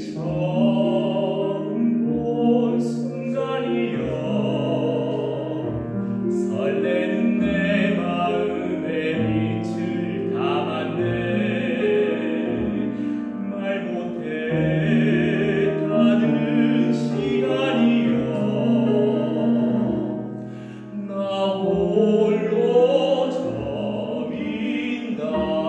처음 본 순간이여 설레는 내 마음에 빛을 담았네. 말 못했다는 시간이여 나 홀로 저민다.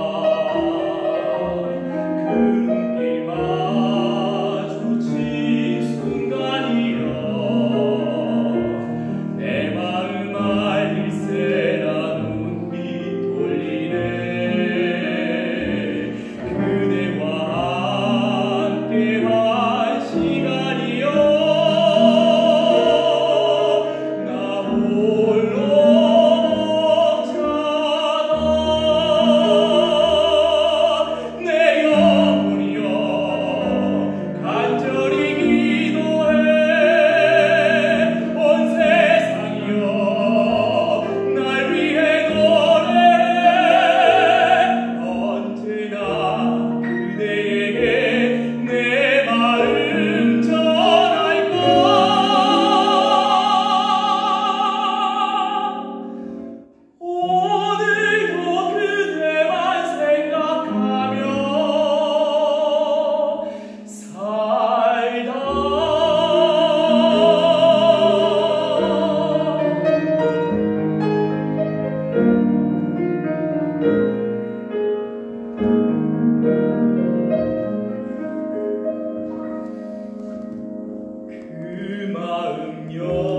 그 마음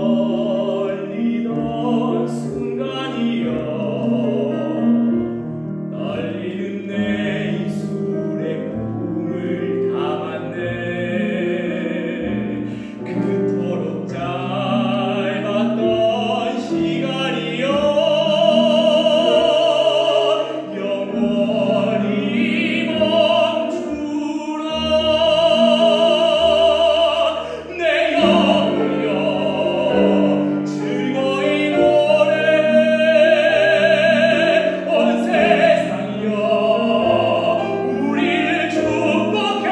열리던 순간이여 떨리는 내 입술에 꿈을 담았네. 그토록 짧았던 시간이여 영원히 멈추라. 즐거이 노래해 온 세상이여 우리를 축복해.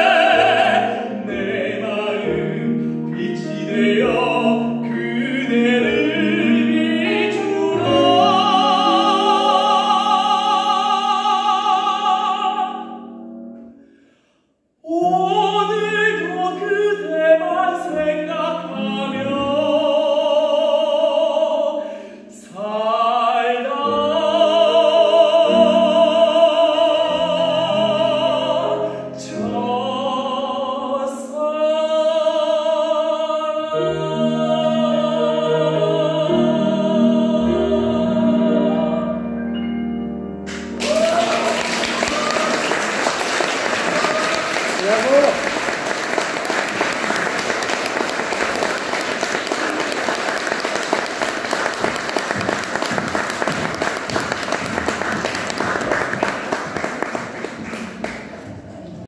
내 마음 빛이 되어 그대를 비추라. 오늘도 그대만 생각하며 살다. 첫사랑